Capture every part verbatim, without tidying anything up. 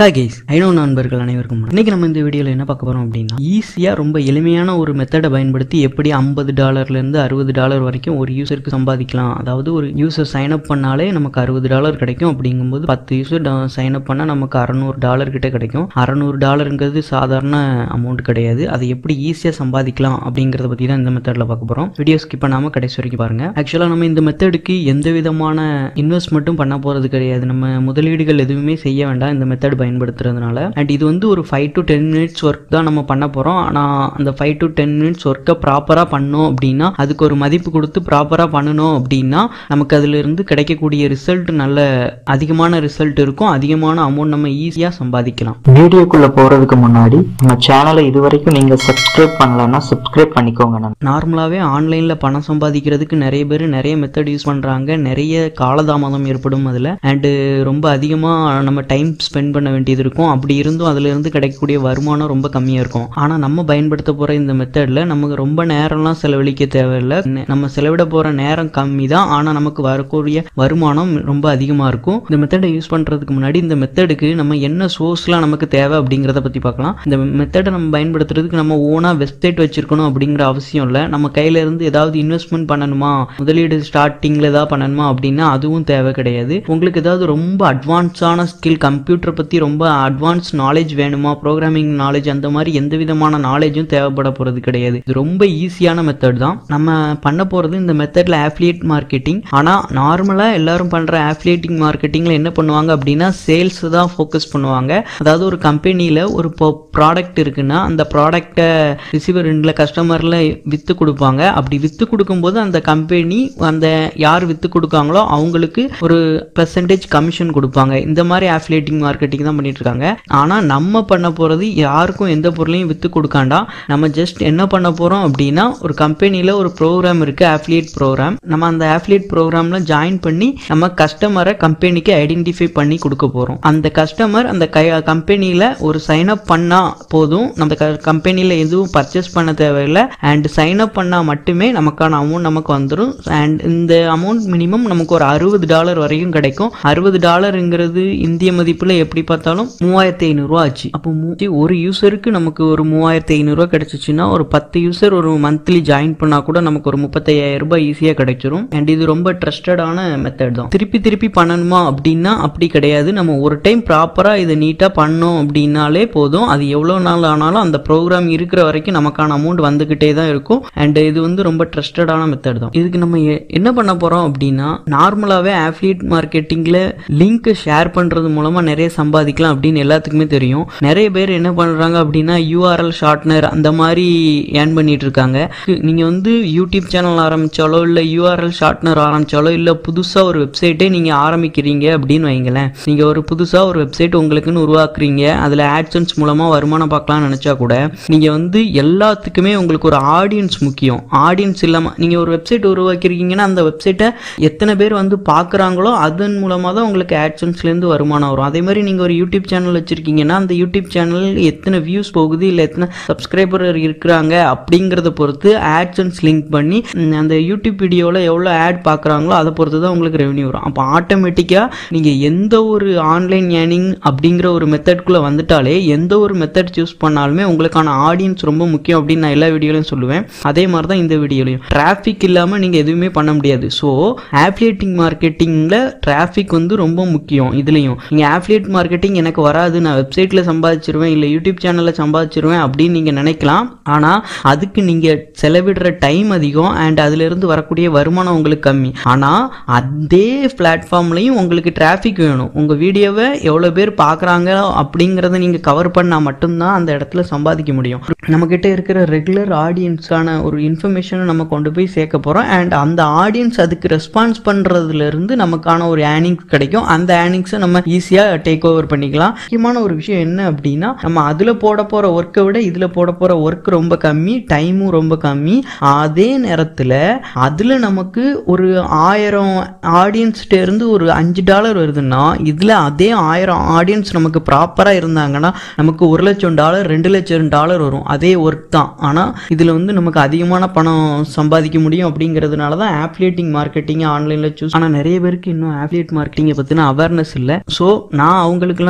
Hi guys, I know நண்பர்கள் அனைவருக்கும் இன்னைக்கு நம்ம இந்த வீடியோவில் என்ன பார்க்க போறோம் அப்படின்னா, ஈஸியாக ரொம்ப எளிமையான ஒரு மெத்தடை பயன்படுத்தி எப்படி ஐம்பது டாலர்லேருந்து அறுபது டாலர் வரைக்கும் ஒரு யூசருக்கு சம்பாதிக்கலாம். அதாவது ஒரு யூசர் சைன் அப் பண்ணாலே நமக்கு அறுபது டாலர் கிடைக்கும். அப்படிங்கும்போது பத்து யூசர் சைன் அப் பண்ணால் நமக்கு அறநூறு டாலர் கிட்ட கிடைக்கும். அறநூறு டாலருங்கிறது சாதாரண அமௌண்ட் கிடையாது. அதை எப்படி ஈஸியாக சம்பாதிக்கலாம் அப்படிங்கிறத பற்றி தான் இந்த மெத்தடில் பார்க்க போகிறோம். வீடியோ ஸ்கிப் பண்ணாமல் கடைசி வரைக்கும் பாருங்க. ஆக்சுவலாக நம்ம இந்த மெத்தடுக்கு எந்த விதமான இன்வெஸ்ட்மெண்ட்டும் பண்ண போகிறது கிடையாது. நம்ம முதலீடுகள் எதுவுமே செய்ய வேண்டாம் இந்த மெத்தட் பயன்படுத்துறதுனால. அண்ட் இது வந்து ஒரு five to ten minutes work தான் நம்ம பண்ண போறோம். ஆனால் அந்த ஃபைவ் டு டென் மினிட்ஸ் ஒர்க்கை ப்ராப்பரா பண்ணோம் அப்படின்னா, அதுக்கு ஒரு மதிப்பு கொடுத்து ப்ராப்பரா பண்ணணும் அப்படின்னா நமக்கு அதுல இருந்து கிடைக்கக்கூடிய ரிசல்ட் நல்ல அதிகமான ரிசல்ட் இருக்கும். அதிகமான அமௌண்ட் நம்ம ஈஸியா சம்பாதிக்கலாம். வீடியோக்குள்ள போறதுக்கு முன்னாடி நம்ம சேனலை இதுவரைக்கும் நீங்க சப்ஸ்கிரைப் பண்ணலன்னா சப்ஸ்கிரைப் பண்ணிக்கோங்க. நார்மலாவே ஆன்லைன்ல பணம் சம்பாதிக்கிறதுக்கு நிறைய பேர் நிறைய மெத்தட் யூஸ் பண்றாங்க. நிறைய காலதாமதம் ஏற்படும் அதுல. அண்ட் ரொம்ப அதிகமா நம்ம டைம் ஸ்பெண்ட் பண்ண வேண்டியது இருக்கும். அப்படி இருந்தும் அதுல இருந்து கிடைக்கக்கூடிய வருமானம் ரொம்ப கம்மியா இருக்கும். ஆனா நம்ம பயன்படுத்த போற இந்த மெத்தட்ல நமக்கு ரொம்ப நேரம்லாம் செலவழிக்க தேவையில்லை. நம்ம செலவிட போற நேரம் கம்மி தான். ஆனா நமக்கு வரக்கூடிய வருமானம் ரொம்ப அதிகமா இருக்கும். இந்த மெத்தடை யூஸ் பண்றதுக்கு முன்னாடி இந்த மெத்தடுக்கு நம்ம என்ன சோர்ஸ்லாம் நமக்கு தேவை அப்படிங்கறத பத்தி பார்க்கலாம். இந்த மெத்தடை நம்ம பயன்படுத்துறதுக்கு நம்ம ஓனா வெப்சைட் வச்சிருக்கணும் அப்படிங்கிற அவசியம் இல்லை. நம்ம கையில இருந்து ஏதாவது இன்வெஸ்ட்மெண்ட் பண்ணணுமா, முதலீடு ஸ்டார்டிங்ல ஏதாவது பண்ணணுமா அப்படின்னா அதுவும் தேவை கிடையாது. உங்களுக்கு ஏதாவது ரொம்ப அட்வான்ஸான ஸ்கில், கம்ப்யூட்டர் பத்தி ரொம்ப அட்வான்ஸ் நாலேஜ் வேணுமா, ப்ரோக்ராமிங் நாலேஜ், அந்த மாதிரி எந்த விதமான நாலேஜும் தேவைப்பட போறது கிடையாது. இது ரொம்ப ஈஸியான மெத்தட் தான். நம்ம பண்ண போறது இந்த மெத்தட்ல அஃபிலியேட் மார்க்கெட்டிங். ஆனா நார்மலா எல்லாரும் பண்ற அஃபிலியேட்டிங் மார்க்கெட்டிங்ல என்ன பண்ணுவாங்க அப்படின்னா, சேல்ஸ் தான் ஃபோக்கஸ் பண்ணுவாங்க. அதாவது ஒரு கம்பெனியில ஒரு ப்ராடக்ட் இருக்குன்னா அந்த ப்ராடக்டை ரிசீவர் ரெண்டுல கஸ்டமர்ல வித்து கொடுப்பாங்க. அப்படி வித்து கொடுக்கும்போது அந்த கம்பெனி அந்த யார் வித்து கொடுக்காங்களோ அவங்களுக்கு ஒரு பெர்சன்டேஜ் கமிஷன் கொடுப்பாங்க. இந்த மாதிரி அஃபிலியேட்டிங் மார்க்கெட்டிங் தான் பண்ணிட்டு இருக்காங்க. ஆனா நம்ம பண்ண போறது யாருக்கும் எந்த பொருளையும் வித்து கொடுக்காண்டா, நம்ம ஜஸ்ட் என்ன பண்ண போறோம் அப்படின்னா, ஒரு கம்பெனில ஒரு ப்ரோக்ராம் இருக்கு, அஃபிலியேட் ப்ரோக்ராம். நம்ம அந்த அஃபிலியேட் ப்ரோக்ராம்ல ஜாயின் பண்ணி நம்ம கஸ்டமரை கம்பெனிக்கு ஐடென்டிஃபை பண்ணி கொடுக்க போறோம். அந்த கஸ்டமர் அந்த கம்பெனில ஒரு சைன் அப் பண்ணா போதும். நம்ம கம்பெனில எதுவும் பர்ச்சேஸ் பண்ண தேவையில்லை. அண்ட் சைன் அப் பண்ணா மட்டுமே நமக்கான அமௌண்ட் நமக்கு வந்துடும். அண்ட் இந்த அமௌண்ட் மினிமம் நமக்கு ஒரு அறுபது டாலர் வரைக்கும் கிடைக்கும். அறுபது டாலருங்கிறது இந்திய மதிப்புல எப்படி பார்த்தாலும் மூவாயிரத்தி ஐநூறு ரூபா ஆச்சு. அப்போ ஒரு யூசருக்கு நமக்கு ஒரு மூவாயிரத்தி ஐநூறு ரூபா கிடைச்சிச்சுன்னா, ஒரு பத்து யூசர் ஒரு மந்த்லி ஜாயின் பண்ணா கூட நமக்கு ஒரு முப்பத்தி ஐயாயிரம் ரூபாய் ஈஸியா கிடைச்சிரும். அண்ட் இது ரொம்ப ட்ரஸ்டடான மெத்தட் தான். திருப்பி திருப்பி பண்ணணுமா அப்படின்னா அப்படி கிடையாது. நம்ம ஒரு டைம் ப்ராப்பரா இதை நீட்டா பண்ணோம் அப்படின்னாலே போதும். அது எவ்வளவு நாள் ஆனாலும் அந்த ப்ரோக்ராம் இருக்கிற வரைக்கும் நமக்கான அமௌண்ட் வந்துகிட்டே தான் இருக்கும். அண்ட் இது வந்து ரொம்ப ட்ரஸ்டடான மெத்தட் தான். இதுக்கு நம்ம என்ன பண்ண போறோம் அப்படின்னா, நார்மலாவே அஃபிலியேட் மார்க்கெட்டிங்ல லிங்க் ஷேர் பண்றது மூலமா நிறைய சம்பாதிக்கலாம் அப்படின்னு எல்லாத்துக்குமே தெரியும். நிறைய பேர் என்ன பண்றாங்க அப்படின்னா, யூஆர்எல் ஷார்ட்னர் அந்த மாதிரி ஏர்ன் பண்ணிட்டு இருக்காங்க. நீங்க வந்து யூடியூப் சேனல் ஆரம்பிச்சாலோ இல்ல யூஆர்எல் ஷார்ட்னர் ஆரம்பிச்சாலோ இல்ல புதுசா ஒரு வெப்சைட்டே நீங்க ஆரம்பிக்கிறீங்க அப்படின்னு வைங்களேன். நீங்க ஒரு புதுசா ஒரு வெப்சைட் உங்களுக்குன்னு உருவாக்குறீங்க. அதுல ஆட்சன்ஸ் மூலமா வருமானம் பார்க்கலாம்னு நினைச்சா கூட நீங்க வந்து எல்லாத்துக்குமே உங்களுக்கு ஒரு ஆடியன்ஸ் முக்கியம். ஆடியன்ஸ் இல்லாம நீங்க ஒரு வெப்சைட் உருவாக்கிருக்கீங்கன்னா அந்த வெப்சைட்டை எத்தனை பேர் வந்து பாக்குறாங்களோ அதன் மூலமா தான் உங்களுக்கு ஆட்சன்ஸ்ல இருந்து வருமானம் வரும். அதே மாதிரி நீங்க ஒரு யூடியூப் சேனல் வச்சிருக்கீங்கன்னா அந்த யூடியூப் சேனல் எத்தனை வியூஸ் போகுது இல்ல எத்தனை சப்ஸ்கிரைபர் இருக்கிறாங்க அப்படிங்கறத பொறுத்து ஆட்சன்ஸ் லிங்க் பண்ணி அந்த யூடியூப் வீடியோல எவ்வளவு ஆட் பாக்குறாங்களோ அதை பொறுத்து தான் உங்களுக்கு ரெவன்யூ வரும். அப்போ ஆட்டோமேட்டிக்கா நீங்க எந்த ஒரு ஆன்லைன் ஏர்னிங் அப்படிங்கிற ஒரு மெத்தட்குள்ள வந்துட்டாலே, எந்த ஒரு மெத்தட் சூஸ் பண்ணாலுமே உங்களுக்கான ஆடியன்ஸ் ரொம்ப முக்கியம் அப்படின்னு நான் எல்லா வீடியோலையும் சொல்லுவேன். அதே மாதிரி தான் இந்த வீடியோலையும். டிராபிக் இல்லாம நீங்க எதுவுமே பண்ண முடியாது. ஸோ அஃபிலியேட்டிங் மார்க்கெட்டிங்ல டிராபிக் வந்து ரொம்ப முக்கியம். இதுலயும் நீங்க அஃபிலியேட் மார்க்கெட்டிங் எனக்கு வராது, நான் வெப்சைட்ல சம்பாதிச்சிருவேன் இல்ல யூடியூப் சேனல்ல சம்பாதிச்சிருவேன் அப்படின்னு நீங்க நினைக்கலாம். ஆனா அதுக்கு நீங்க செலவிடுற டைம் அதிகம் அண்ட் அதுல இருந்து வரக்கூடிய வருமானம் உங்களுக்கு கம்மி. ஆனா அதே பிளாட்ஃபார்ம்லயும் உங்களுக்கு டிராபிக் வேணும். உங்க வீடியோவை எவ்வளவு பேர் பாக்குறாங்க அப்படிங்கறத நீங்க கவர் பண்ணா மட்டும்தான் அந்த இடத்துல சம்பாதிக்க முடியும். நம்ம கிட்ட இருக்கிற ரெகுலர் ஆடியன்ஸான ஒரு இன்ஃபர்மேஷனை நம்ம கொண்டு போய் சேர்க்க போறோம். அண்ட் அந்த ஆடியன்ஸ் அதுக்கு ரெஸ்பான்ஸ் பண்றதுல இருந்து நமக்கான ஒரு ஏர்னிங்ஸ் கிடைக்கும். அந்த ஏர்னிங்ஸை நம்ம ஈஸியா டேக் ஓவர் பண்ணிக்கலாம். முக்கியமான ஒரு விஷயம் என்ன அப்படின்னா, நம்ம அதுல போட போற ஒர்க்கை விட இதுல போட போற ஒர்க் ரொம்ப கம்மி, டைமும் ரொம்ப கம்மி. அதே நேரத்துல அதுல நமக்கு ஒரு ஆயிரம் ஆடியன்ஸ்ட இருந்து ஒரு அஞ்சு டாலர் வருதுன்னா, இதுல அதே ஆயிரம் ஆடியன்ஸ் நமக்கு ப்ராப்பரா இருந்தாங்கன்னா நமக்கு ஒரு லட்சம் டாலர் ரெண்டு லட்சம் டாலர் வரும். அதே ஒர்க் தான். ஆனா இதுல வந்து நமக்கு அதிகமான பணம் சம்பாதிக்க முடியும். அப்படிங்கிறதுனால தான் அஃபிலியேட்டிங் மார்க்கெட்டிங் ஆன்லைன்ல சூஸ். ஆனா நிறைய பேருக்கு இன்னும் அஃபிலியேட் மார்க்கெட்டிங்கை பத்தின அவேர்னஸ் இல்லை. ஸோ நான் அவங்களுக்கு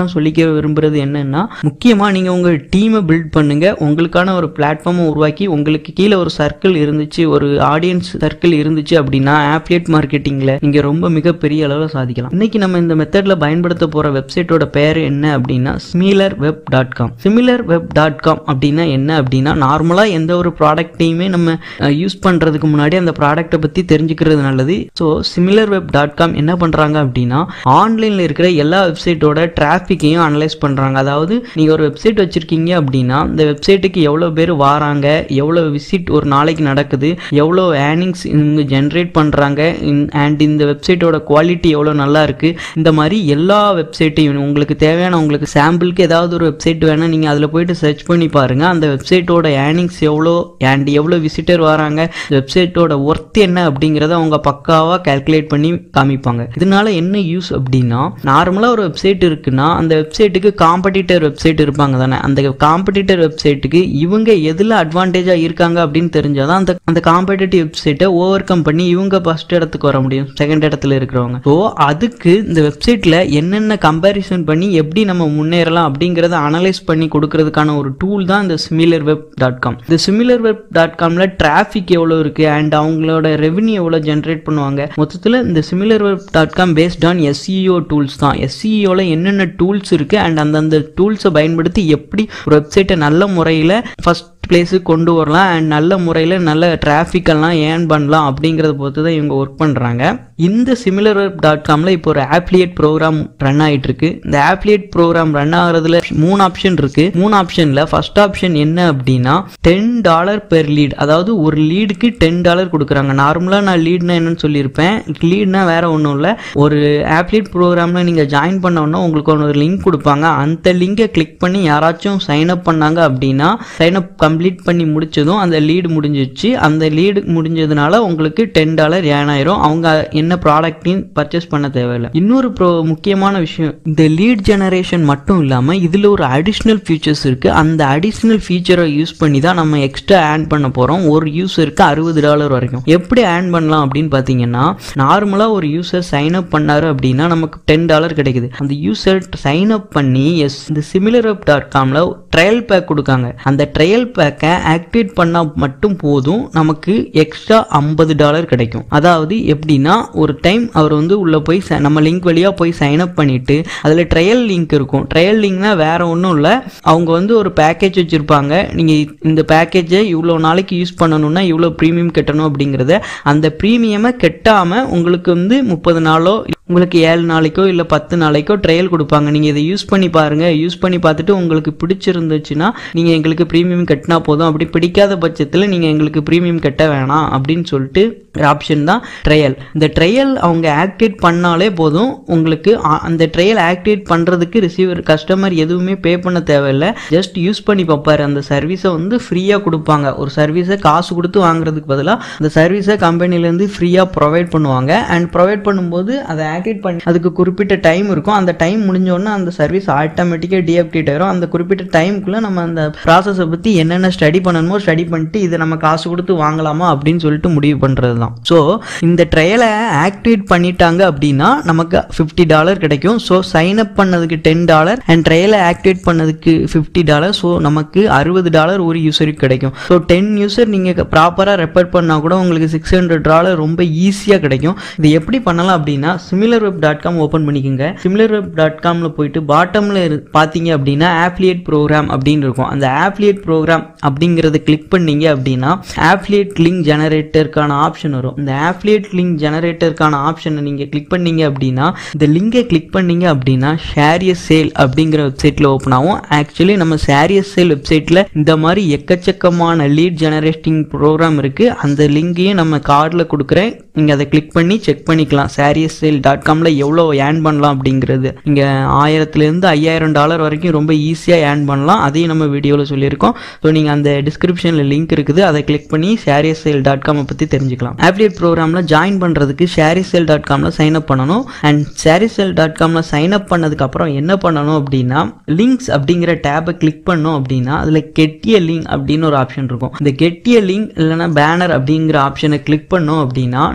விஷயங்கள்லாம் சொல்லிக்க விரும்புறது என்னன்னா, முக்கியமா நீங்க உங்க டீமை பில்ட் பண்ணுங்க. உங்களுக்கான ஒரு பிளாட்ஃபார்மை உருவாக்கி உங்களுக்கு கீழே ஒரு சர்க்கிள் இருந்துச்சு, ஒரு ஆடியன்ஸ் சர்க்கிள் இருந்துச்சு அப்படின்னா ஆஃபிலியேட் மார்க்கெட்டிங்ல நீங்க ரொம்ப மிகப்பெரிய அளவில் சாதிக்கலாம். இன்னைக்கு நம்ம இந்த மெத்தட்ல பயன்படுத்த போற வெப்சைட்டோட பேர் என்ன அப்படின்னா SimilarWeb dot com. SimilarWeb dot com அப்படின்னா என்ன அப்படின்னா, நார்மலா எந்த ஒரு ப்ராடக்ட்டையுமே நம்ம யூஸ் பண்றதுக்கு முன்னாடி அந்த ப்ராடக்ட்டை பத்தி தெரிஞ்சுக்கிறது நல்லது. So SimilarWeb dot com என்ன பண்றாங்க அப்படின்னா, ஆன்லைன்ல இருக்கிற எல்லா வெப்சைட்டோட டிராஃபிக்கையும் அனலைஸ் பண்றாங்க. அதாவது நீங்க ஒரு வெப்சைட் வச்சிருக்கீங்க அப்படின்னா இந்த வெப்சைட்டுக்கு எவ்வளவு பேர் வாராங்க, எவ்வளவு விசிட் ஒரு நாளைக்கு நடக்குது, எவ்வளவு ஏர்னிங்ஸ் இவங்க ஜென்ரேட் பண்றாங்க, அண்ட் இந்த வெப்சைட்டோட குவாலிட்டி எவ்வளவு நல்லா இருக்கு, இந்த மாதிரி எல்லா வெப்சைட்டையும் உங்களுக்கு தேவையான உங்களுக்கு சாம்பிளுக்கு ஏதாவது ஒரு வெப்சைட் வேணா நீங்க அதுல போயிட்டு சர்ச் பண்ணி பாருங்க. அந்த வெப்சைட்டோட ஏர்னிங்ஸ் எவ்வளோ அண்ட் எவ்வளவு விசிட்டர் வராங்க, வெப்சைட்டோட ஒர்த் என்ன அப்படிங்கறத அவங்க பக்காவா கால்குலேட் பண்ணி காமிப்பாங்க. இதனால என்ன யூஸ் அப்படின்னா, நார்மலா ஒரு வெப்சைட் இருக்குன்னா அந்த வெப்சைட்டுக்கு காம்படிட்டர் வெப்சைட் இருப்பாங்க தானே, அந்த காம்படிட்டர் வெப்சைட்டுக்கு இவங்க எதுல அட்வான்டேஜா இருக்காங்க அப்படின்னு தெரிஞ்சாதான் அந்த அந்த காம்படிட்டிவ் வெப்சைட்டை ஓவர் கம் பண்ணி இவங்க ஃபர்ஸ்ட் இடத்துக்கு வர முடியும், செகண்ட் இடத்துல இருக்கிறவங்க. ஸோ அதுக்கு இந்த வெப்சைட்ல என்னென்ன கம்பேரிசன் பண்ணி எப்படி நம்ம முன்னேறலாம் அப்படிங்கறத அனலைஸ் பண்ணி கொடுக்கறதுக்கான ஒரு டூல் தான் இந்த சிமிலர் வெப் டாட் காம். இந்த சிமிலர் வெப் டாட் காம்ல டிராபிக் எவ்வளவு இருக்கு அண்ட் அவங்களோட ரெவன்யூ எவ்வளவு ஜென்ரேட் பண்ணுவாங்க. மொத்தத்தில் இந்த SimilarWeb dot com based on SEO tools தான். எஸ்இஓல என்னென்ன டூல்ஸ் இருக்கு அண்ட் அந்தந்த டூல்ஸை பயன்படுத்தி எப்படி ஒரு வெப்சைட்டை நல்ல முறையில் ஃபர்ஸ்ட் பிளேஸுக்கு கொண்டு வரலாம் அண்ட் நல்ல முறையில் நல்ல டிராஃபிக் எல்லாம் ஏர்ன் பண்ணலாம் அப்படிங்கிறத பொறுத்து தான் இவங்க ஒர்க் பண்ணுறாங்க. இந்த சிமிலர் வெப் டாட் காம்ல இப்போ ஒரு ஆஃபிலியேட் ப்ரோக்ராம் ரன் ஆகிட்டு இருக்கு. இந்த ஆஃபிலியேட் ப்ரோக்ராம் ரன் ஆகிறதுல மூணு ஆப்ஷன் இருக்கு. மூணு ஆப்ஷன்ல ஃபர்ஸ்ட் ஆப்ஷன் என்ன அப்படின்னா டென் டாலர் பெர் லீட், அதாவது ஒரு லீடுக்கு டென் டாலர் கொடுக்குறாங்க. நார்மலாக நான் லீட்னா என்னன்னு சொல்லியிருப்பேன். லீட்னா வேற ஒன்றும் இல்லை, ஒரு ஆஃபிலியேட் ப்ரோக்ராம்ல நீங்க ஜாயின் பண்ணோன்னா உங்களுக்கு ஒரு லிங்க் கொடுப்பாங்க. அந்த லிங்கை கிளிக் பண்ணி யாராச்சும் சைன் அப் பண்ணாங்க அப்படின்னா சைன் அப் கம்ப்ளீட் பண்ணி முடிச்சதும் அந்த லீடு முடிஞ்சிச்சு. அந்த லீடு முடிஞ்சதுனால உங்களுக்கு டென் டாலர் ஏன் ஆயிரும். அவங்க என்ன ப்ராடக்ட்டையும் பர்ச்சேஸ் பண்ண தேவையில்லை. இன்னொரு முக்கியமான விஷயம், இந்த லீட் ஜெனரேஷன் மட்டும் இல்லாம இதுல ஒரு அடிஷனல் ஃபீச்சர்ஸ் இருக்கு. அந்த அடிஷனல் ஃபீச்சரை யூஸ் பண்ணி தான் நம்ம எக்ஸ்ட்ரா ஆட் பண்ண போறோம். ஒரு யூசருக்கு அறுபது டாலர் வரைக்கும். எப்படி ஆட் பண்ணலாம் அப்படின்னு பாத்தீங்கன்னா, நார்மலா ஒரு யூசர் சைன் அப் பண்ணாரு அப்படின்னா நமக்கு டென் டாலர் கிடைக்குது. அந்த யூசர் சைன் அப் பண்ணி எஸ் இந்த சிமிலர் வெப் டாட் காம்ல ட்ரையல் பேக் கொடுக்காங்க. அந்த ட்ரையல் பேக்கை ஆக்டிவேட் பண்ணா மட்டும் போதும் நமக்கு எக்ஸ்ட்ரா ஐம்பது டாலர் கிடைக்கும். அதாவது எப்படின்னா, ஒரு டைம் அவர் வந்து உள்ள போய் நம்ம லிங்க் வழியா போய் சைன் அப் பண்ணிட்டு அதுல ட்ரையல் லிங்க் இருக்கும். ட்ரையல் லிங்க்னா வேற ஒன்றும் இல்லை, அவங்க வந்து ஒரு பேக்கேஜ் வச்சிருப்பாங்க. நீங்க இந்த பேக்கேஜை இவ்வளவு நாளைக்கு யூஸ் பண்ணணும்னா இவ்வளவு ப்ரீமியம் கட்டணும் அப்படிங்கறத, அந்த ப்ரீமியமை கட்டாம உங்களுக்கு வந்து முப்பது நாளோ உங்களுக்கு ஏழு நாளைக்கோ இல்லை பத்து நாளைக்கோ ட்ரையல் கொடுப்பாங்க. நீங்கள் இதை யூஸ் பண்ணி பாருங்க. யூஸ் பண்ணி பார்த்துட்டு உங்களுக்கு பிடிச்சிருந்துச்சுன்னா நீங்கள் எங்களுக்கு ப்ரீமியம் கட்டினா போதும். அப்படி பிடிக்காத பட்சத்தில் நீங்கள் எங்களுக்கு ப்ரீமியம் கட்ட வேணாம் அப்படின்னு சொல்லிட்டு ஆப்ஷன் தான் ட்ரையல். இந்த ட்ரையல் அவங்க ஆக்டிவேட் பண்ணாலே போதும். உங்களுக்கு அந்த ட்ரையல் ஆக்டிவேட் பண்ணுறதுக்கு ரிசீவர் கஸ்டமர் எதுவுமே பே பண்ண தேவையில்லை. ஜஸ்ட் யூஸ் பண்ணி பார்ப்பாரு. அந்த சர்வீஸை வந்து ஃப்ரீயாக கொடுப்பாங்க. ஒரு சர்வீஸை காசு கொடுத்து வாங்குறதுக்கு பதிலாக அந்த சர்வீஸை கம்பெனிலேருந்து ஃப்ரீயாக ப்ரொவைட் பண்ணுவாங்க. அண்ட் ப்ரொவைட் பண்ணும்போது அதை ஆக்டிவேட் பண்ணி அதுக்கு குறிப்பிட்ட டைம் இருக்கும். அந்த டைம் முடிஞ்சோடனே அந்த சர்வீஸ் ஆட்டோமேட்டிக்காக டீஆக்டிவேட் ஆயிரும். அந்த குறிப்பிட்ட டைமுக்குள்ள நம்ம அந்த ப்ராசஸை பற்றி என்னென்ன ஸ்டடி பண்ணணுமோ ஸ்டடி பண்ணிட்டு இதை நம்ம காசு கொடுத்து வாங்கலாமா அப்படின்னு சொல்லிட்டு முடிவு பண்ணுறது தான். ஸோ இந்த ட்ரையலை ஆக்டிவேட் பண்ணிட்டாங்க அப்படின்னா நமக்கு ஃபிஃப்டி டாலர் கிடைக்கும். ஸோ சைன் அப் பண்ணதுக்கு டென் டாலர் அண்ட் ட்ரையலை ஆக்டிவேட் பண்ணதுக்கு ஃபிஃப்டி டாலர். ஸோ நமக்கு அறுபது டாலர் ஒரு யூசருக்கு கிடைக்கும். ஸோ டென் யூசர் நீங்கள் ப்ராப்பராக ரெஃபர் பண்ணால் கூட உங்களுக்கு சிக்ஸ் ஹண்ட்ரட் டாலர் ரொம்ப ஈஸியாக கிடைக்கும். இது எப்படி பண்ணலாம் அப்படின்னா, SimilarWeb டாட் காம் ஓபன் பண்ணிக்கோங்க. SimilarWeb டாட் காம்ல போயிட்டு பாட்டம்ல பாத்தீங்க அப்படின்னா ஆஃபிலியேட் ப்ரோக்ராம் அப்படின்னு இருக்கும். அந்த ஆஃபிலியேட் ப்ரோக்ராம் அப்படிங்கறத கிளிக் பண்ணீங்க அப்படின்னா ஆஃபிலியேட் லிங்க் ஜெனரேட்டருக்கான ஆப்ஷன் வரும். இந்த ஆஃபிலியேட் லிங்க் ஜெனரேட்டருக்கான ஆப்ஷனை நீங்க கிளிக் பண்ணீங்க அப்படின்னா, இந்த லிங்கை கிளிக் பண்ணீங்க அப்படின்னா ஷேர் எ சேல் அப்படிங்கிற வெப்சைட்ல ஓபன் ஆகும். ஆக்சுவலி நம்ம ஷேர் எ சேல் வெப்சைட்ல இந்த மாதிரி எக்கச்சக்கமான லீட் ஜெனரேட்டிங் ப்ரோக்ராம் இருக்கு. அந்த லிங்கையும் நம்ம கார்டுல கொடுக்குறேன். நீங்க அதை கிளிக் பண்ணி செக் பண்ணிக்கலாம். ஷேர் எ சேல் டாட் காம்ல எவ்வளவு ஏர்ன் பண்ணலாம் அப்படிங்கிறது. இங்க ஆயிரத்துல இருந்து ஐயாயிரம் டாலர் வரைக்கும் ரொம்ப ஈஸியா ஏர்ன் பண்ணலாம். அதையும் நம்ம வீடியோல சொல்லியிருக்கோம். ஸோ நீங்க அந்த டிஸ்கிரிப்ஷன்ல லிங்க் இருக்குது, அதை கிளிக் பண்ணி ShareASale dot com பத்தி தெரிஞ்சுக்கலாம். ஆஃபிலியேட் ப்ரோக்ராம்ல ஜாயின் பண்றதுக்கு ஷேர் எ சேல் டாட் காம்ல சைன் அப் பண்ணணும். And ShareASale dot காம்ல சைன் அப் பண்ணதுக்கு அப்புறம் என்ன பண்ணணும் அப்படின்னா, லிங்க்ஸ் அப்படிங்கிற டேபை கிளிக் பண்ணோம் அப்படின்னா அதுல கெட்டிய லிங்க் அப்படின்னு ஒரு ஆப்ஷன் இருக்கும். இந்த கெட்டிய லிங்க் இல்லைன்னா பேனர் அப்படிங்கிற ஆப்ஷனை கிளிக் பண்ணோம் அப்படின்னா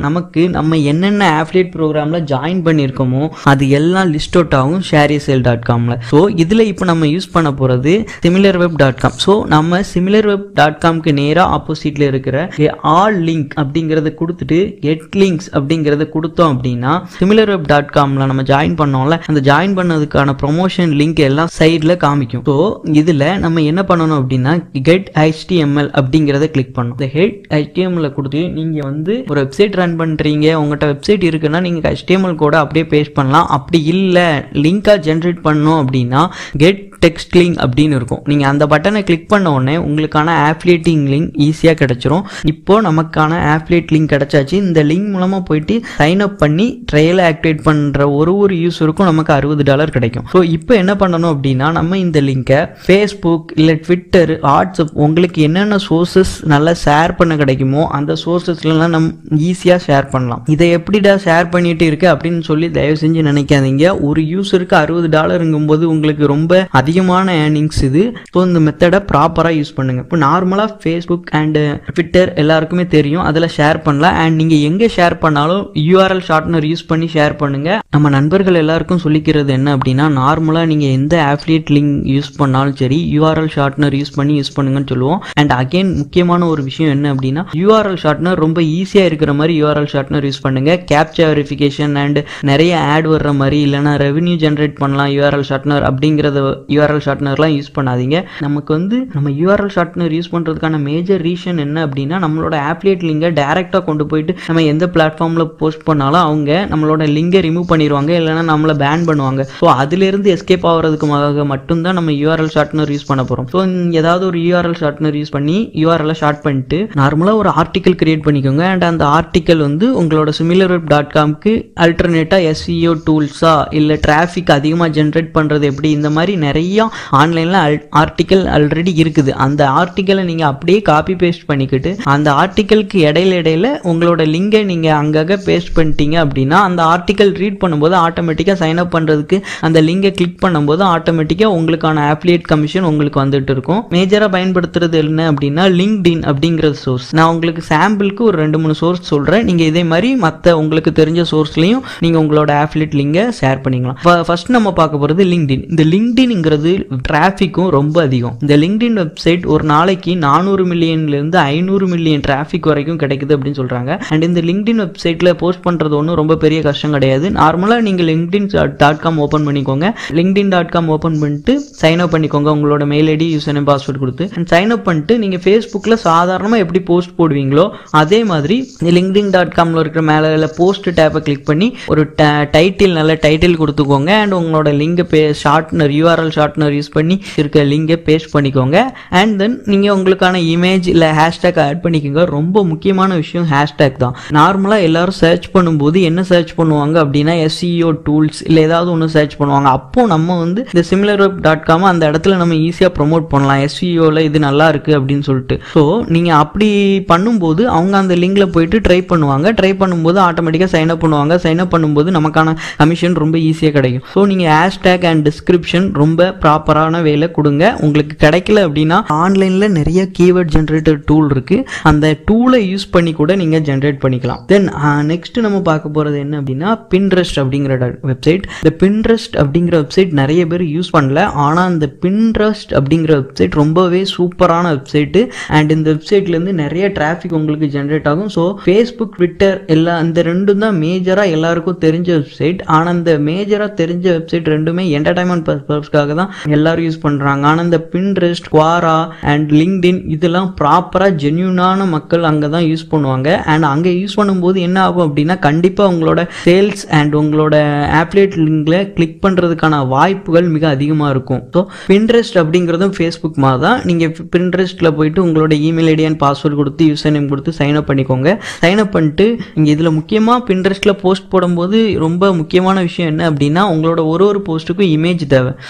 நமக்கு நம்ம என்னென்ன affiliate ப்ரோக்ராம்ல ஜாயின் பண்ணியிருக்கோமோ அது எல்லாம் லிஸ்ட் அவுட் ஆகும் ஷேரிசேல் டாட் காம்ல. ஸோ இதில் இப்போ நம்ம யூஸ் பண்ண போகிறது சிமிலர்வெப் டாட் காம். ஸோ நம்ம சிமிலர்வெப் டாட் காம்க்கு நேராக ஆப்போசிட்ல இருக்கிற ஆல் லிங்க் அப்படிங்கிறத கொடுத்துட்டு கெட் லிங்க்ஸ் அப்படிங்கிறத கொடுத்தோம் அப்படின்னா சிமிலர்வெப் டாட் காம்ல நம்ம ஜாயின் பண்ணோம்ல, அந்த ஜாயின் பண்ணதுக்கான ப்ரொமோஷன் லிங்க் எல்லாம் சைடில் காமிக்கும். ஸோ இதில் நம்ம என்ன பண்ணணும் அப்படின்னா கெட் ஹெச்டிஎம்எல் அப்படிங்கிறத கிளிக் பண்ணணும். இந்த ஹெட் ஹெச்டிஎம்எல் கொடுத்து நீங்கள் வந்து ஒரு வெப்சைட் ரன் பண்ணுறீங்க, உங்கள்கிட்ட வெப்சைட் இருக்குன்னா நீங்கள் ஹெச்டிஎம்எல் கூட அப்படியே பேஸ்ட் பண்ணலாம். அப்படி இல்லை லிங்காக ஜென்ரேட் பண்ணணும் அப்படின்னா கெட் டெக்ஸ்ட் லிங்க் அப்படின்னு இருக்கும். நீங்கள் அந்த பட்டனை கிளிக் பண்ண உடனே உங்களுக்கான ஆஃபிலியேட்டிங் லிங்க் ஈஸியாக கிடைச்சிரும். இப்போ நமக்கான ஆஃபிலியேட் லிங்க் கிடைச்சாச்சு. இந்த லிங்க் மூலமாக போயிட்டு சைன் அப் பண்ணி ட்ரையலை ஆக்டிவேட் பண்ணுற ஒரு ஒரு யூஸருக்கும் நமக்கு அறுபது டாலர் கிடைக்கும். ஸோ இப்போ என்ன பண்ணணும் அப்படின்னா நம்ம இந்த லிங்கை ஃபேஸ்புக் இல்லை ட்விட்டர், வாட்ஸ்அப் உங்களுக்கு என்னென்ன சோர்சஸ் நல்லா ஷேர் பண்ண கிடைக்குமோ அந்த சோர்சஸ்லாம் நம்ம ஈஸியாக ஷேர் பண்ணலாம். இதை எப்படிடா ஷேர் பண்ணிட்டு இருக்கு அப்படின்னு சொல்லி தயவு செஞ்சு நினைக்காதீங்க. ஒரு யூஸருக்கு அறுபது டாலருங்கும் போது உங்களுக்கு ரொம்ப அதிகமான ஏர்னிங்ஸ் இது. ஸோ இந்த மெத்தடை ப்ராப்பராக யூஸ் பண்ணுங்க. இப்போ நார்மலாக ஃபேஸ்புக் அண்ட் ட்விட்டர் எல்லாருக்குமே தெரியும், அதில் ஷேர் பண்ணலாம். அண்ட் நீங்கள் எங்கே ஷேர் பண்ணாலும் யூஆர்எல் ஷார்ட்னர் யூஸ் பண்ணி ஷேர் பண்ணுங்க. நம்ம நண்பர்கள் எல்லாருக்கும் சொல்லிக்கிறது என்ன அப்படின்னா நார்மலாக நீங்கள் எந்த ஆஃபிலியேட் லிங்க் யூஸ் பண்ணாலும் சரி யூஆர்எல் ஷார்ட்னர் யூஸ் பண்ணி யூஸ் பண்ணுங்கன்னு சொல்லுவோம். அண்ட் அகைன் முக்கியமான ஒரு விஷயம் என்ன அப்படின்னா யூஆர்எல் ஷார்ட்னர் ரொம்ப ஈஸியாக இருக்கிற மாதிரி யூஆர்எல் ஷார்ட்னர் யூஸ் பண்ணுங்க. கேப்சா வெரிஃபிகேஷன் அண்ட் நிறைய ஆட் வர்ற மாதிரி இல்லைனா ரெவன்யூ ஜென்ரேட் பண்ணலாம் யூஆர்எல் ஷார்ட்னர் அப்படிங்கிறத யூஆர்எல் ஷார்ட்னர்லாம் யூஸ் பண்ணாதீங்க. நமக்கு வந்து நம்ம யூஆர்எல் ஷார்ட்னர் யூஸ் பண்ணுறதுக்கான மேஜர் ரீசன் என்ன அப்படின்னா நம்மளோட ஆஃபிலியேட் லிங்கை டேரெக்டாக கொண்டு போயிட்டு நம்ம எந்த பிளாட்ஃபார்மில் போஸ்ட் பண்ணாலும் அவங்க நம்மளோட லிங்கை ரிமூவ் பண்ணிடுவாங்க, இல்லைனா நம்மளை பேன் பண்ணுவாங்க. ஸோ அதிலிருந்து எஸ்கேப் ஆகிறதுக்கு மட்டும்தான் நம்ம யூஆர்எல் ஷார்ட்னர் யூஸ் பண்ண போகிறோம். ஸோ ஏதாவது ஒரு யூஆர்எல் ஷார்ட்னர் யூஸ் பண்ணி யூஆர்எல் ஷார்ட் பண்ணிட்டு நார்மலாக ஒரு ஆர்டிக்கல் கிரியேட் பண்ணிக்கோங்க. அண்ட் அந்த ஆர்டிக்கல் வந்து உங்களோட சிமிலர்வெப் டாட் காம்க்கு அல்டர்னேட்டாக எஸ்இஓ டூல்ஸா இல்லை டிராஃபிக் அதிகமாக ஜென்ரேட் பண்ணுறது எப்படி, இந்த மாதிரி நிறைய ஆன்லைன்ல ஆர்டிக்கல் ஆல்ரெடி இருக்குது. அந்த ஆர்டிக்கலை நீங்க அப்படியே காப்பி பேஸ்ட் பண்ணிக்கிட்டு அந்த ஆர்டிக்கலுக்கு இடையில இடையில உங்களோட லிங்கை நீங்க அங்கங்க பேஸ்ட் பண்ணிட்டீங்க அப்படின்னா அந்த ஆர்டிக்கல் ரீட் பண்ணும்போது ஆட்டோமேட்டிக்கா சைன் அப் பண்றதுக்கு அந்த லிங்கை கிளிக் பண்ணும்போது ஆட்டோமேட்டிக்கா உங்களுக்கான ஆஃபிலியேட் கமிஷன் உங்களுக்கு வந்துட்டு இருக்கும். மேஜரா பயன்படுத்துறது என்ன அப்படின்னா லிங்க்டின் அப்படிங்கிற சோர்ஸ். நான் உங்களுக்கு சாம்பிளுக்கு ஒரு ரெண்டு மூணு சோர்ஸ் சொல்றேன். நீங்க இதே மாதிரி மற்ற உங்களுக்கு தெரிஞ்ச சோர்ஸ்லயும் நீங்க உங்களோட ஆஃபிலியேட் லிங்கை ஷேர் பண்ணிக்கலாம். ஃபர்ஸ்ட் நம்ம பார்க்க போறது லிங்க்டின். இந்த லிங்க்டின்ங்கிறது டிராஃபிக்கும் ரொம்ப அதிகம். இந்த லிங்க்டின் வெப்சைட் ஒரு நாளைக்கு நானூறு மில்லியன்ல இருந்து ஐநூறு மில்லியன் டிராஃபிக் வரைக்கும் கிடைக்குது அப்படின்னு சொல்றாங்க. அண்ட் இந்த லிங்க்டின் வெப்சைட்ல போஸ்ட் பண்றது ஒன்றும் ரொம்ப பெரிய கஷ்டம் கிடையாது. நார்மலா நீங்க லிங்க்டின் டாட் காம் ஓபன் பண்ணிக்கோங்க. லிங்க்டின் டாட் காம் ஓபன் பண்ணிட்டு சைன் அப் பண்ணிக்கோங்க உங்களோட mail ID user name password கொடுத்து. அண்ட் சைன் அப் பண்ணிட்டு நீங்க ஃபேஸ்புக்ல சாதாரணமா எப்படி போஸ்ட் போடுவீங்களோ அதே மாதிரி லிங்க்டின் டாட் காம்ல இருக்கிற மேல போஸ்ட் டேப்பை கிளிக் பண்ணி ஒரு டைட்டில் நல்ல டைட்டில் கொடுத்துக்கோங்க. அண்ட் உங்களோட link shortener URL shortener use பண்ணி இருக்க லிங்கை பேஸ்ட் பண்ணிக்கோங்க. அண்ட் தென் நீங்க உங்களுக்கான இமேஜ் இல்ல ஹேஷ்டேக் ஆட் பண்ணிக்கோங்க. ரொம்ப முக்கியமான விஷயம் ஹேஷ்டேக் தான். நார்மலா எல்லாரும் சர்ச் பண்ணும்போது என்ன சர்ச் பண்ணுவாங்க அப்படின்னா எஸ்இஓ டூல்ஸ் இல்ல ஏதாவது ஒன்று சர்ச் பண்ணுவாங்க. அப்போ நம்ம வந்து இந்த சிமிலர்வெப் டாட் காம் அந்த இடத்துல நம்ம ஈஸியா ப்ரொமோட் பண்ணலாம். எஸ்இஓல இது நல்லா இருக்கு அப்படின்னு சொல்லிட்டு. ஸோ நீங்க அப்படி பண்ணும்போது அவங்க அந்த லிங்க்ல போயிட்டு ட்ரை பண்ணுவாங்க. ட்ரை பண்ணும்போது ஆட்டோமேட்டிக்கா சைன் அப் பண்ணுவாங்க. சைன் அப் பண்ணும்போது நமக்கான கமிஷன் ரொம்ப ஈஸியா கிடைக்கும். ஸோ நீங்க ஹேஷ்டேக் அண்ட் டிஸ்கிரிப்ஷன் ரொம்ப ப்ராப்பரான வேலை கொடுங்க. உங்களுக்கு கிடைக்கல அப்படின்னா ஆன்லைன்ல நிறைய கீவேர்ட் ஜென்ரேட்டர் டூல் இருக்கு. அந்த டூலை யூஸ் பண்ணி கூட நீங்க ஜென்ரேட் பண்ணிக்கலாம். தென் நெக்ஸ்ட் நம்ம பார்க்க போறது என்ன அப்படின்னா பின்ட்ரெஸ்ட் அப்படிங்கிற வெப்சைட். இந்த பின்ட்ரெஸ்ட் அப்படிங்கிற வெப்சைட் நிறைய பேர் யூஸ் பண்ணல. ஆனா இந்த பின்ட்ரெஸ்ட் அப்படிங்கிற வெப்சைட் ரொம்பவே சூப்பரான வெப்சைட். அண்ட் இந்த வெப்சைட்ல இருந்து நிறைய டிராஃபிக் உங்களுக்கு ஜென்ரேட் ஆகும். ஸோ ஃபேஸ்புக், ட்விட்டர் எல்லாம் அந்த ரெண்டும் தான் மேஜரா எல்லாருக்கும் தெரிஞ்ச வெப்சைட். ஆனா இந்த மேஜரா தெரிஞ்ச வெப்சைட் ரெண்டுமே என்டர்டைன்மெண்ட் பர்பஸ்க்காக தான் எல்லாரும் யூஸ் பண்றாங்க. ஆனா இந்த பின்ட்ரெஸ்ட், குவாரா அண்ட் லிங்க்டின் இதெல்லாம் ப்ராப்பரா ஜென்யூனான மக்கள் அங்கதான் யூஸ் பண்ணுவாங்க. அண்ட் அங்க யூஸ் பண்ணும்போது என்ன ஆகும் அப்படின்னா கண்டிப்பா உங்களோட சேல்ஸ் அண்ட் உங்களோட ஆஃபிலியேட் லிங்க்ல கிளிக் பண்றதுக்கான வாய்ப்புகள் மிக அதிகமா இருக்கும். ஸோ பின்ட்ரெஸ்ட் அப்படிங்கிறதும் ஃபேஸ்புக் மாதிரி தான். நீங்க பின்ட்ரெஸ்ட்ல போயிட்டு உங்களோட இமெயில் ஐடி அண்ட் பாஸ்வேர்ட் கொடுத்து யூசர் நேம் கொடுத்து சைன் அப் பண்ணிக்கோங்க. சைன் அப் பண்ணிட்டு இங்க இதுல முக்கியமா பின்ட்ரெஸ்ட்ல போஸ்ட் போடும்போது ரொம்ப முக்கியமான விஷயம் என்ன அப்படின்னா உங்களோட ஒரு ஒரு போஸ்ட்டுக்கும் இமேஜ் தேவை. ஸோ ஒரு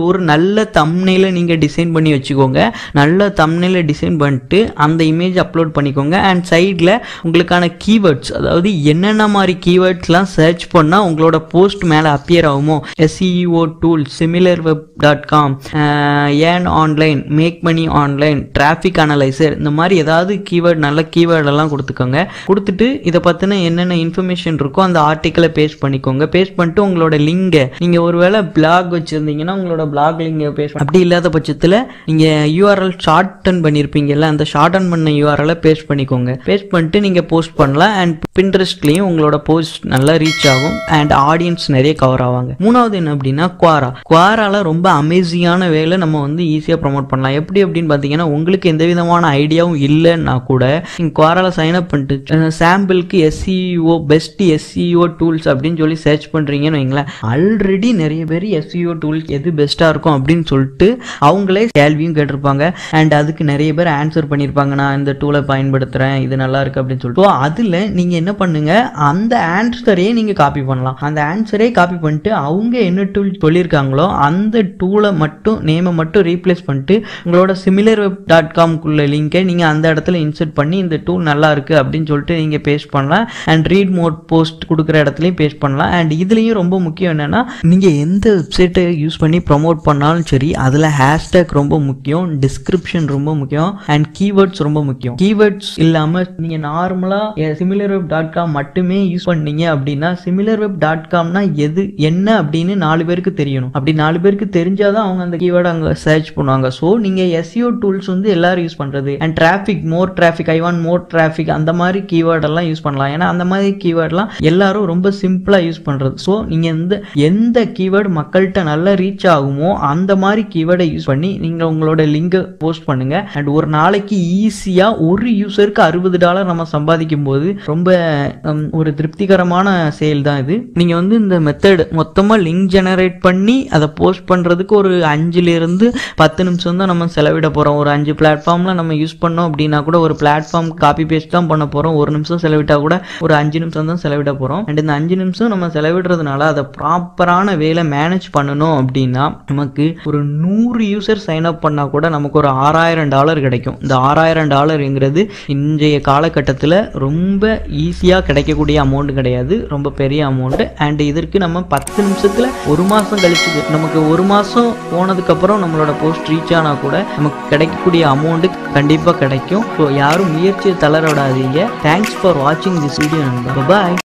ஒரு நல்ல தம்ப்நெயிலை நீங்கள் டிசைன் பண்ணி வச்சுக்கோங்க. நல்ல தம்ப்நெயிலை டிசைன் பண்ணிட்டு அந்த இமேஜ் அப்லோட் பண்ணிக்கோங்க. அண்ட் சைடில் உங்களுக்கான கீவேர்ட்ஸ், அதாவது என்னென்ன மாதிரி கீவேர்ட்ஸ்லாம் சர்ச் பண்ணால் உங்களோட போஸ்ட் மேலே அப்பியர் ஆகுமோ, SEO tools, SimilarWeb dot com, earn online, make money online, traffic analyser, இந்த மாதிரி ஏதாவது கீவேர்ட் நல்ல கீவேர்டெல்லாம் கொடுத்துக்கோங்க. கொடுத்துட்டு இதை பற்றின என்னென்ன இன்ஃபர்மேஷன் இருக்கோ அந்த ஆர்டிக்கலை பேஸ்ட் பண்ணிக்கோங்க. பேஸ்ட் பண்ணிட்டு உங்களோட லிங்கை, நீங்கள் ஒருவேளை பிளாக் வச்சுருந்தீங்கன்னா உங்களோட பிளாக் லிங்கை பேஸ்ட், அப்படி இல்லாத பட்சத்தில் நீங்கள் யூஆர்எல் ஷார்டன் பண்ணியிருப்பீங்கல்ல, அந்த ஷார்டன் பண்ண யூஆர்எலை பேஸ்ட் பண்ணிக்கோங்க. பேஸ்ட் பண்ணிட்டு நீங்கள் போஸ்ட் பண்ணலாம். அண்ட் பின்ட்ரெஸ்ட்லேயும் உங்களோட போஸ்ட் நல்லா ரீச் ஆகும் அண்ட் ஆடியன்ஸ் நிறைய கவர் ஆவாங்க. மூணாவது என்ன அப்படின்னா குவாரா. குவாரால ரொம்ப அமேசிங்கான வேலை நம்ம வந்து ஈஸியாக ப்ரமோட் பண்ணலாம். எப்படி அப்படின்னு பார்த்தீங்கன்னா, உங்களுக்கு எந்த விதமான ஐடியாவும் இல்லைன்னா கூட நீங்கள் குவாரால சைன் அப் பண்ணிட்டு சாம்பிளுக்கு எஸ்இஓ பெஸ்ட் எஸ்இஓ டூல்ஸ் அப்படின்னு சொல்லி சர்ச் பண்ணுறீங்கன்னு வைங்களேன், ஆல்ரெடி நிறைய பேர் எஸ்இஓ டூல்ஸ் எது பெஸ்ட்டாக இருக்கும் அப்படின்னு சொல்லிட்டு அவங்களே கேள்வியும் கேட்டிருப்பாங்க. அண்ட் அதுக்கு நிறைய பேர் ஆன்சர் பண்ணியிருப்பாங்க, நான் இந்த டூலை பயன்படுத்துகிறேன், இது நல்லா இருக்குது அப்படின்னு சொல்லிட்டு. அதில் நீங்கள் என்ன பண்ணுங்க, அந்த ஆன்சரையே நீங்கள் காப்பி பண்ணலாம். அந்த ஆன்சரே காப்பி பண்ணிட்டு அவங்க என்ன டூல் சொல்லியிருக்காங்களோ அந்த டூலை மட்டும் நேமை மட்டும் ரீப்ளேஸ் பண்ணிட்டு உங்களோட சிமிலர் வெப் டாட் காம்குள்ள லிங்கை நீங்கள் அந்த இடத்துல இன்சர்ட் பண்ணி இந்த டூல் நல்லா இருக்குது அப்படின்னு சொல்லிட்டு நீங்கள் பேஸ்ட் பண்ணலாம். அண்ட் ரீட் மோட் போஸ்ட் கொடுக்குற இடத்துலையும் பேஸ்ட் பண்ணலாம். அண்ட் இதுலேயும் ரொம்ப முக்கியம் என்னென்னா, நீங்கள் எந்த வெப்சைட்டை யூஸ் பண்ணி ப்ரமோட் பண்ணாலும் சரி, அதில் ஹேஷ்டேக் ரொம்ப முக்கியம், டிஸ்கிரிப்ஷன் ரொம்ப முக்கியம், அண்ட் கீவேர்ட்ஸ் ரொம்ப முக்கியம். கீவேர்ட்ஸ் இல்லாமல் நீங்கள் நார்மலாக சிமிலர் வெப் டாட் காம் மட்டுமே யூஸ் பண்ணீங்க அப்படின்னா, சிமிலர் வெப் டாட் காம்னா எது என்ன அப்படின்னு நாலு பேருக்கு தெரியணும். அப்படி நாலு பேருக்கு தெரிஞ்சாதான் அவங்க அந்த கீவேர்டை அங்கே சர்ச் பண்ணுவாங்க. ஸோ நீங்கள் எஸ்இஓ டூல்ஸ் வந்து எல்லாரும் யூஸ் பண்ணுறது, and traffic, more traffic, I want more traffic, அந்த மாதிரி கீவேர்டெல்லாம் யூஸ் பண்ணலாம். ஏன்னா அந்த மாதிரி கீவேர்ட்லாம் எல்லாரும் ரொம்ப சிம்பிளாக யூஸ் பண்ணுறது. ஸோ நீங்கள் எந்த எந்த கீவேர்டு மக்கள்கிட்ட நல்லா ரீச் ஆகுமோ அந்த மாதிரி கீவேர்டை யூஸ் பண்ணி நீங்கள் உங்களோட லிங்கை போஸ்ட் பண்ணுங்கள். அண்ட் ஒரு நாளைக்கு ஈஸியாக ஒரு யூசருக்கு அறுபது டாலர் நம்ம சம்பாதிக்கும் போது ரொம்ப ஒரு திருப்திகரமான சேல் தான் இது. நீங்கள் வந்து இந்த மெத்தட் மொத்தமாக லிங்க் ஜெனரேட் பண்ணி அதை போஸ்ட் பண்ணுறதுக்கு ஒரு அஞ்சுலேருந்து பத்து நிமிஷம் தான் நம்ம செலவிட போகிறோம். ஒரு அஞ்சு பிளாட்ஃபார்மில் நம்ம யூஸ் பண்ணோம் அப்படின்னா கூட ஒரு பிளாட்ஃபார்ம் காப்பி பேஸ்ட் தான் பண்ண போகிறோம். ஒரு நிமிஷம் செலவிட்டா கூட ஒரு அஞ்சு நிமிஷம் தான் செலவிட போகிறோம். அண்ட் இந்த அஞ்சு நிமிஷம் நம்ம செலவிடுறதுனால அதை ப்ராப்பரான வேலை மேனேஜ் பண்ணணும் அப்படின்னா நமக்கு ஒரு நூறு யூசர் சைன் அப் பண்ணால் கூட நமக்கு ஒரு ஆறாயிரம் டாலர் கிடைக்கும். இந்த ஆறாயிரம் டாலருங்கிறது இன்றைய காலகட்டத்தில் ரொம்ப ஈஸியாக கிடைக்கக்கூடிய அமௌண்ட் கிடையாது, ரொம்ப பெரிய அமௌண்ட். அண்ட் இதற்கு நம்ம பத்து நிமிஷத்தில் ஒரு மாதம் கழிச்சு, நமக்கு ஒரு மாதம் போனதுக்கப்புறம் நம்மளோட போஸ்ட் ரீச் ஆனால் கூட நமக்கு கிடைக்கக்கூடிய அமௌண்ட்டு கண்டிப்பாக கிடைக்கும். ஸோ யாரும் முயற்சியை தளர விடாதீங்க. தேங்க்ஸ் ஃபார் வாட்சிங் திஸ் வீடியோ. பாய்.